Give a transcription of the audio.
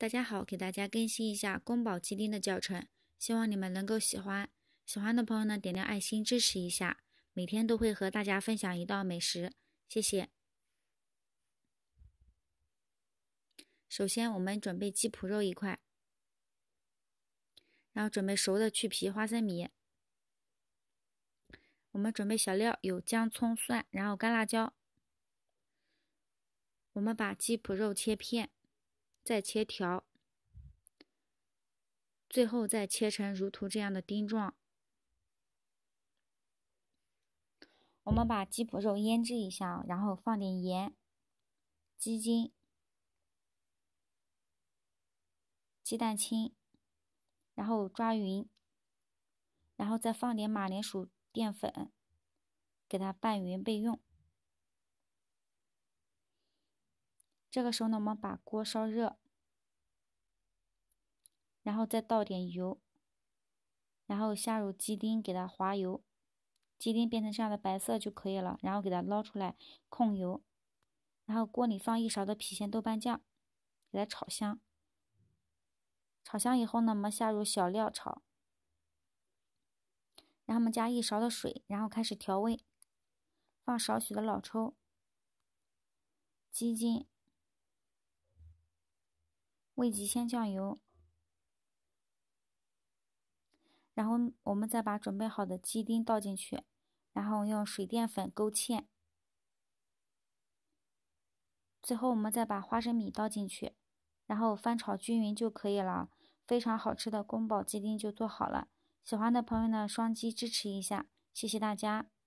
大家好，给大家更新一下宫保鸡丁的教程，希望你们能够喜欢。喜欢的朋友呢，点亮爱心支持一下，每天都会和大家分享一道美食，谢谢。首先我们准备鸡脯肉1块，然后准备熟的去皮花生米。我们准备小料有姜、葱、蒜，然后干辣椒。我们把鸡脯肉切片，再切条，最后再切成如图这样的丁状。我们把鸡脯肉腌制一下，然后放点盐、鸡精、鸡蛋清，然后抓匀，然后再放点马铃薯淀粉，给它拌匀备用。这个时候呢，我们把锅烧热，然后再倒点油，然后下入鸡丁，给它滑油，鸡丁变成这样的白色就可以了，然后给它捞出来控油，然后锅里放1勺的郫县豆瓣酱，给它炒香。炒香以后呢，我们下入小料炒，然后我们加1勺的水，然后开始调味，放少许的老抽、鸡精、味极鲜酱油，然后我们再把准备好的鸡丁倒进去，然后用水淀粉勾芡，最后我们再把花生米倒进去，然后翻炒均匀就可以了。非常好吃的宫保鸡丁就做好了。喜欢的朋友呢，双击支持一下，谢谢大家。